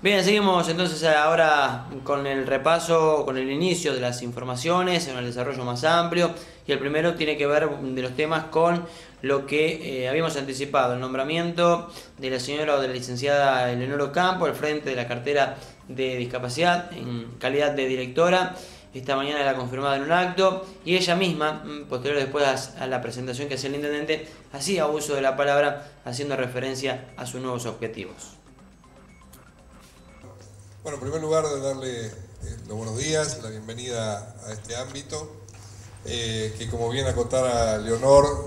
Bien, seguimos entonces ahora con el repaso, con el inicio de las informaciones, en el desarrollo más amplio. Y el primero tiene que ver de los temas con lo que habíamos anticipado, el nombramiento de la señora o de la licenciada Eleonora Ocampo al frente de la cartera de discapacidad en calidad de directora. Esta mañana la confirmada en un acto y ella misma, posterior después a la presentación que hacía el intendente, hacía uso de la palabra haciendo referencia a sus nuevos objetivos. Bueno, en primer lugar, darle los buenos días, la bienvenida a este ámbito, que como bien acotara Leonor,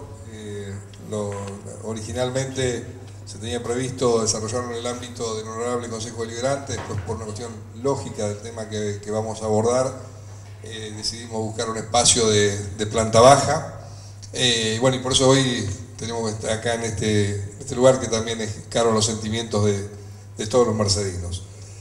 originalmente se tenía previsto desarrollarlo en el ámbito del Honorable Consejo Deliberante, después por una cuestión lógica del tema que vamos a abordar, decidimos buscar un espacio de planta baja, y por eso hoy tenemos acá en este lugar que también es caro a los sentimientos de todos los mercedinos.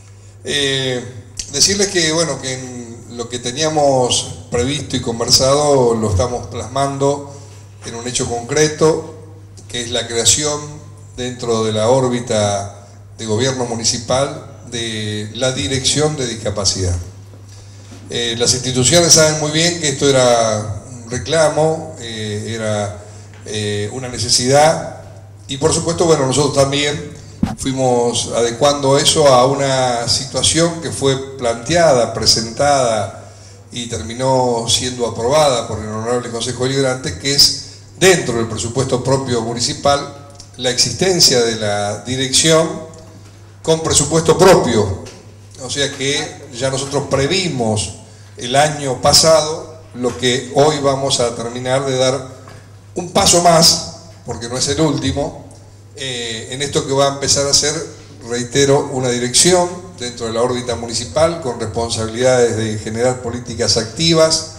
Decirles que que en lo que teníamos previsto y conversado lo estamos plasmando en un hecho concreto, que es la creación dentro de la órbita de gobierno municipal de la Dirección de Discapacidad. Las instituciones saben muy bien que esto era un reclamo, era una necesidad, y por supuesto, nosotros también fuimos adecuando eso a una situación que fue planteada, presentada y terminó siendo aprobada por el Honorable Consejo Deliberante, que es dentro del presupuesto propio municipal la existencia de la dirección con presupuesto propio. O sea que ya nosotros previmos el año pasado lo que hoy vamos a terminar de dar un paso más, porque no es el último, en esto que va a empezar a ser, reitero, una dirección dentro de la órbita municipal con responsabilidades de generar políticas activas,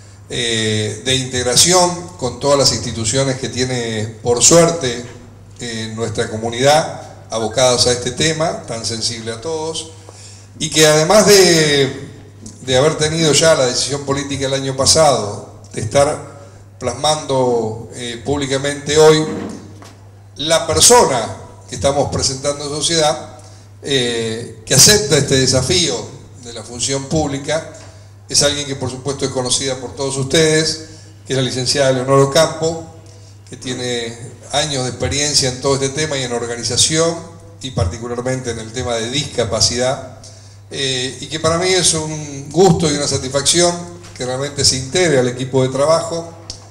de integración con todas las instituciones que tiene, por suerte, nuestra comunidad abocadas a este tema tan sensible a todos, y que además de haber tenido ya la decisión política el año pasado, de estar plasmando públicamente hoy la persona que estamos presentando en sociedad, que acepta este desafío de la función pública, es alguien que por supuesto es conocida por todos ustedes, que es la licenciada Eleonora Ocampo, que tiene años de experiencia en todo este tema y en organización, y particularmente en el tema de discapacidad, y que para mí es un gusto y una satisfacción que realmente se integre al equipo de trabajo.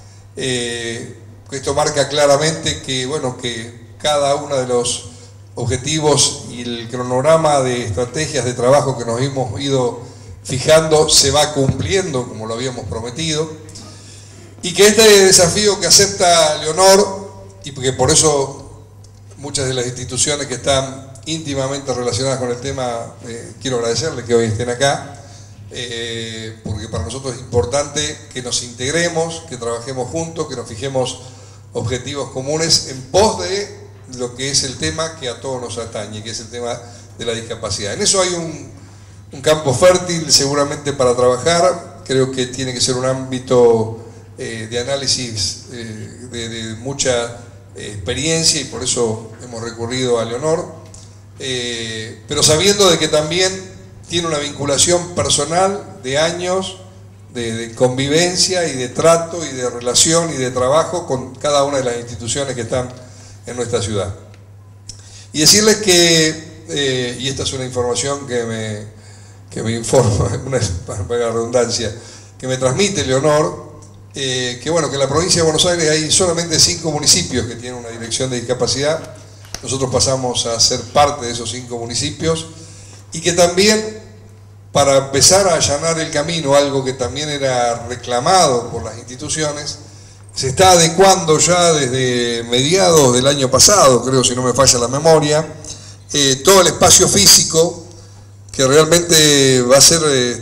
Esto marca claramente que cada uno de los objetivos y el cronograma de estrategias de trabajo que nos hemos ido fijando se va cumpliendo como lo habíamos prometido, y que este desafío que acepta Leonor, y que por eso muchas de las instituciones que están íntimamente relacionadas con el tema, quiero agradecerles que hoy estén acá, porque para nosotros es importante que nos integremos, que trabajemos juntos, que nos fijemos objetivos comunes en pos de lo que es el tema que a todos nos atañe, que es el tema de la discapacidad. En eso hay un campo fértil seguramente para trabajar. Creo que tiene que ser un ámbito de análisis de mucha experiencia, y por eso hemos recurrido a Leonor, pero sabiendo de que también tiene una vinculación personal de años de convivencia y de trato y de relación y de trabajo con cada una de las instituciones que están en nuestra ciudad. Y decirles que, y esta es una información que me informa, para la redundancia, que me transmite Leonor, que en la provincia de Buenos Aires hay solamente 5 municipios que tienen una dirección de discapacidad. Nosotros pasamos a ser parte de esos 5 municipios, y que también, para empezar a allanar el camino, algo que también era reclamado por las instituciones, se está adecuando ya desde mediados del año pasado, creo, si no me falla la memoria, todo el espacio físico, que realmente va a ser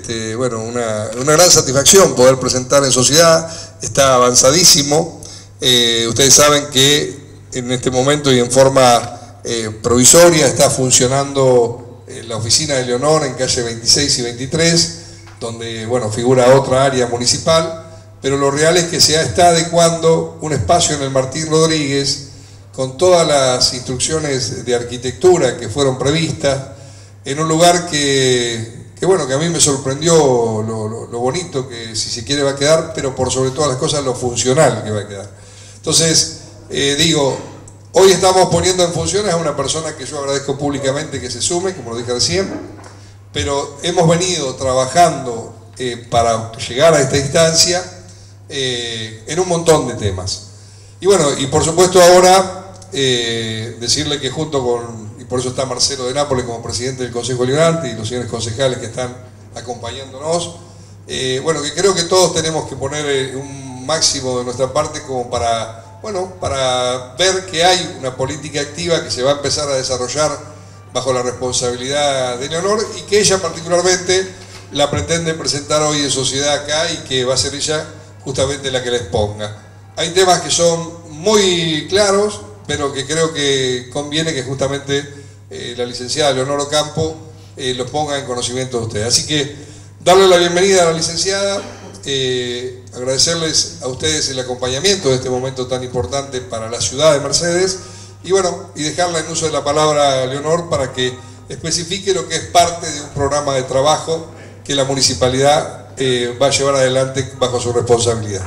una gran satisfacción poder presentar en sociedad. Está avanzadísimo. Ustedes saben que en este momento y en forma provisoria está funcionando la oficina de Leonor en calle 26 y 23, donde figura otra área municipal, pero lo real es que se está adecuando un espacio en el Martín Rodríguez con todas las instrucciones de arquitectura que fueron previstas, en un lugar que bueno, que a mí me sorprendió lo bonito que si se quiere va a quedar, pero por sobre todas las cosas lo funcional que va a quedar. Entonces, digo, hoy estamos poniendo en funciones a una persona que yo agradezco públicamente que se sume, como lo dije recién, pero hemos venido trabajando para llegar a esta instancia en un montón de temas. Y bueno, y por supuesto ahora decirle que junto con, y por eso está Marcelo de Nápoles como presidente del Consejo Deliberante y los señores concejales que están acompañándonos, bueno, que creo que todos tenemos que poner un máximo de nuestra parte como para, bueno, para ver que hay una política activa que se va a empezar a desarrollar bajo la responsabilidad de Leonor y que ella particularmente la pretende presentar hoy en sociedad acá y que va a ser ella justamente la que la exponga. Hay temas que son muy claros, pero que creo que conviene que justamente la licenciada Leonor Ocampo los ponga en conocimiento de ustedes. Así que darle la bienvenida a la licenciada, agradecerles a ustedes el acompañamiento de este momento tan importante para la ciudad de Mercedes y bueno, y dejarla en uso de la palabra Leonor para que especifique lo que es parte de un programa de trabajo que la municipalidad va a llevar adelante bajo su responsabilidad.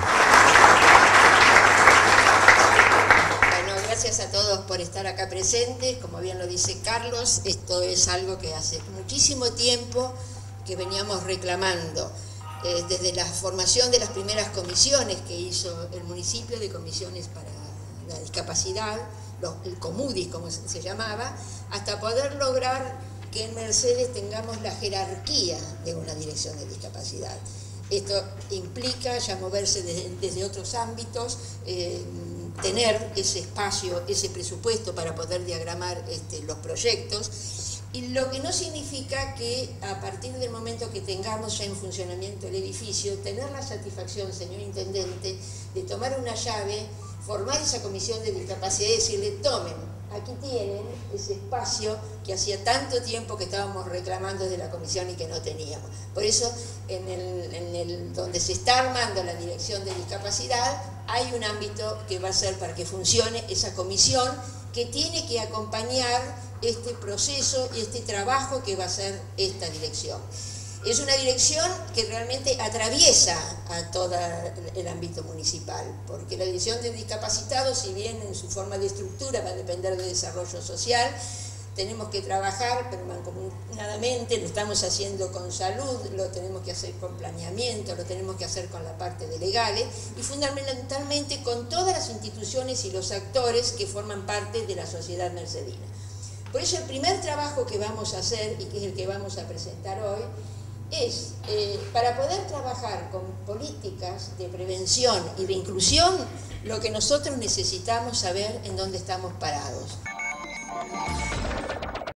Gracias a todos por estar acá presentes. Como bien lo dice Carlos, esto es algo que hace muchísimo tiempo que veníamos reclamando. Desde la formación de las primeras comisiones que hizo el municipio, de comisiones para la discapacidad, el COMUDIS como se llamaba, hasta poder lograr que en Mercedes tengamos la jerarquía de una dirección de discapacidad. Esto implica ya moverse desde otros ámbitos, tener ese espacio, ese presupuesto para poder diagramar los proyectos, y lo que no significa que a partir del momento que tengamos ya en funcionamiento el edificio, tener la satisfacción, señor Intendente, de tomar una llave, formar esa comisión de discapacidad y decirle, tomen, aquí tienen ese espacio que hacía tanto tiempo que estábamos reclamando desde la comisión y que no teníamos. Por eso, donde se está armando la dirección de discapacidad, hay un ámbito que va a ser para que funcione esa comisión que tiene que acompañar este proceso y este trabajo que va a hacer esta dirección. Es una dirección que realmente atraviesa a todo el ámbito municipal, porque la dirección de discapacitados, si bien en su forma de estructura va a depender de desarrollo social, tenemos que trabajar, pero mancomunadamente, lo estamos haciendo con salud, lo tenemos que hacer con planeamiento, lo tenemos que hacer con la parte de legales y fundamentalmente con todas las instituciones y los actores que forman parte de la sociedad mercedina. Por eso el primer trabajo que vamos a hacer y que es el que vamos a presentar hoy es para poder trabajar con políticas de prevención y de inclusión, lo que nosotros necesitamos saber en dónde estamos parados.